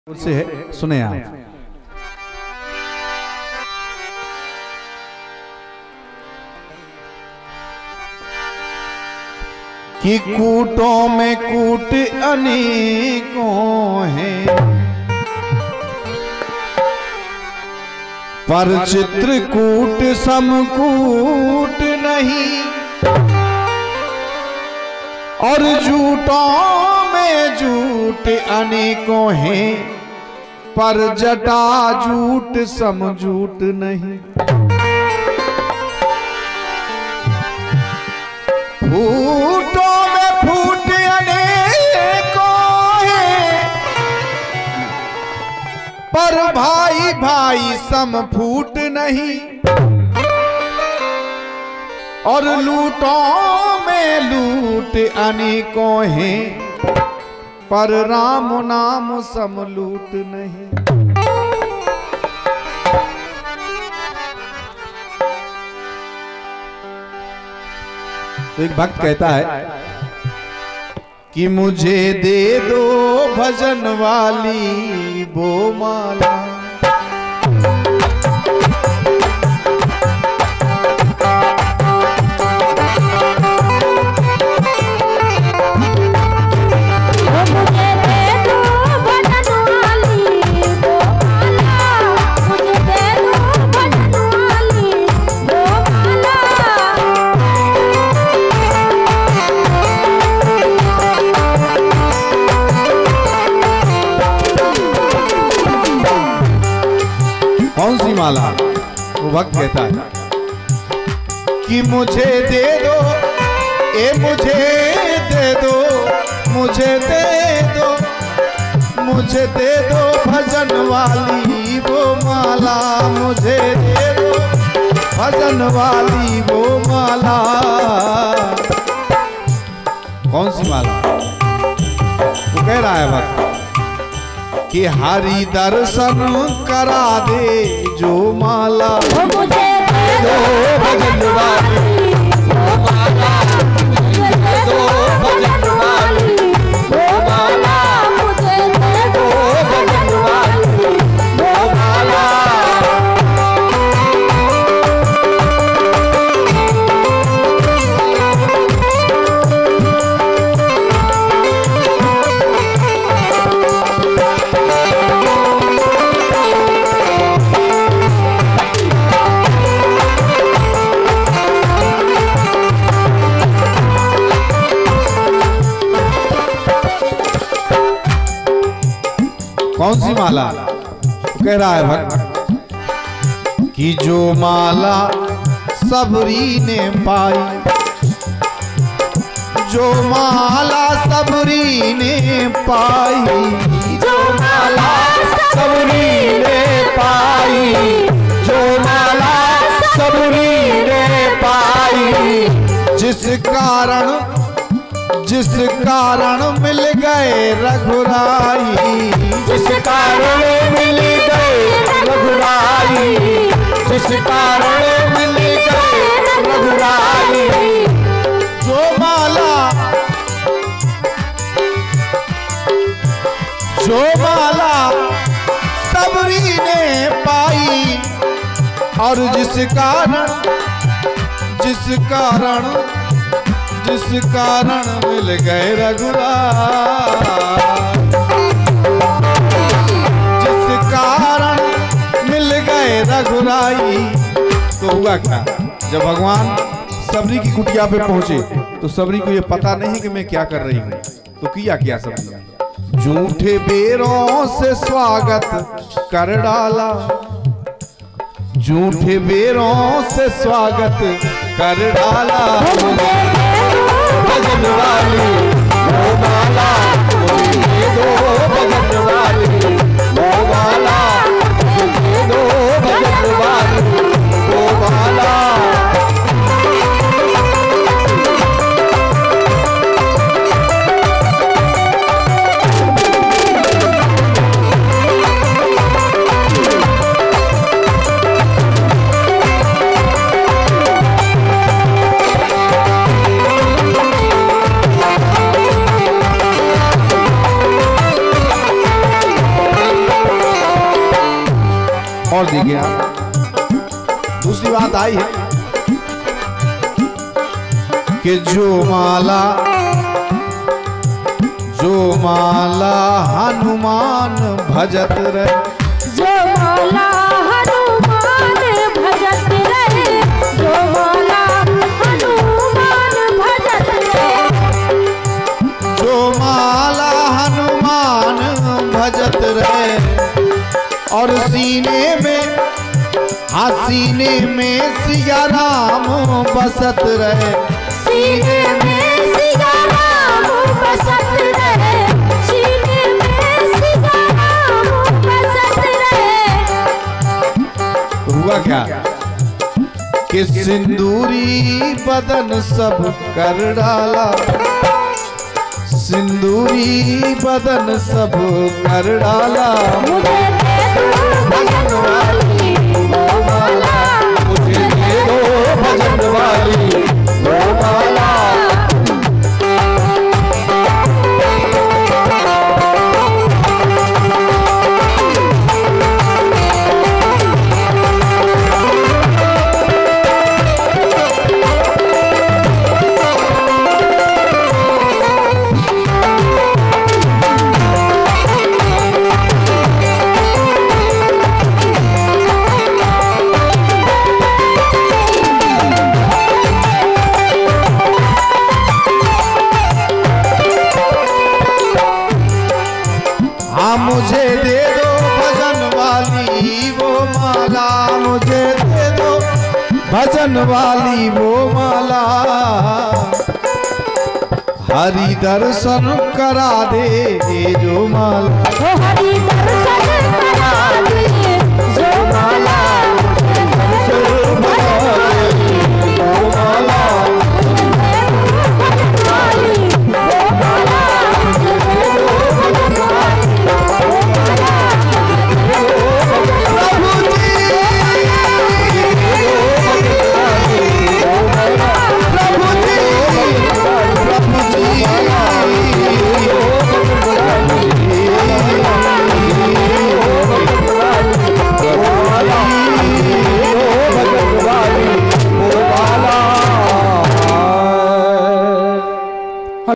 से है, सुने आप। कि कूटों में कूट अनेकों हैं, पर चित्रकूट समकूट नहीं। और झूठों में झूठ अनेकों हैं, पर जटा झूठ समझूठ नहीं। फूटों में फूट अनेकों हैं, पर भाई भाई सम फूट नहीं। और लूटों में लूट अनेकों हैं, पर राम नाम सम लूट नहीं। तो एक भक्त कहता है कि मुझे दे दो भजन वाली वो माला, कौन सी माला? वो भक्त कहता है कि मुझे दे दो, मुझे दे दो, मुझे दे दो, मुझे दे दो भजन वाली वो माला, मुझे दे दो भजन वाली वो माला। कौन सी माला? वो कह रहा है भक्त कि हरि दर्शन करा दे जो माला, मुझे दे दो भजन वाली वो माला, मुझे दे दो भजन वाली वो माला, मुझे दे दो भजन वाली वो माला। कौन सी माला? कह रहा है भक्त कि जो माला सबरी ने पाई, जो माला सबरी ने पाई, जो माला सबरी ने पाई, जो माला सबरी ने पाई, जिस कारण मिल गए रघुराई, जिस कारण मिल गए रघुराई, जिस कारण मिल गए रघुराई। जो माला सबरी ने पाई, और जिस कारण मिल गए रघुराई, जिस कारण मिल गए रघुराई। तो हुआ क्या? जब भगवान सबरी की कुटिया पे पहुंचे तो सबरी को ये पता नहीं कि मैं क्या कर रही हूँ। तो किया क्या सबरी? झूठे बेरों से स्वागत कर डाला, झूठे बेरों से स्वागत कर डाला। भजन वाली वो माला, दे दो भजन वाली वो माला, दे दो भजन वाली वो माला। और देखिए आप, दूसरी बात आई है कि जो माला हनुमान भजत रहे, जो माला हनुमान भजत रहे, जो माला हनुमान भजत रहे, जो माला हनुमान भजत रहे, और सीने में सिया राम बसत रहे, सीने में सिया राम बसत रहे, सीने में सिया राम बसत रहे। हुआ क्या कि सिंदूरी बदन सब कर डाला, सिंदूरी बदन सब कर डाला। मुझे दे दो भजन वाली वो माला, मुझे दे दो भजन वाली वो माला। मुझे दे दो भजन वाली वो माला, मुझे दे दो भजन वाली वो माला। हरि दर्शन करा दे जो माला, हरि दर्शन